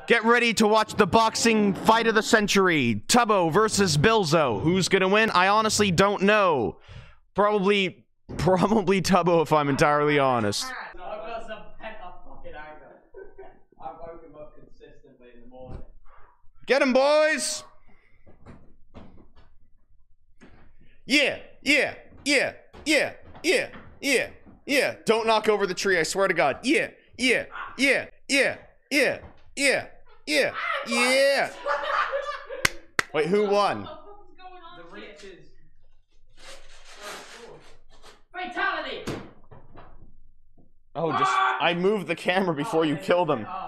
Get ready to watch the boxing fight of the century. Tubbo versus Billzo. Who's gonna win? I honestly don't know. Probably Tubbo if I'm entirely honest. I've got some pent-up fucking anger. I woke him up consistently in the morning. Get him, boys! Yeah, yeah, yeah, yeah, yeah, yeah, yeah. Don't knock over the tree, I swear to God. Yeah, yeah, yeah, yeah, yeah, yeah, yeah, yeah. Wait, who won? The riches. Fatality! Oh, I moved the camera before you killed him.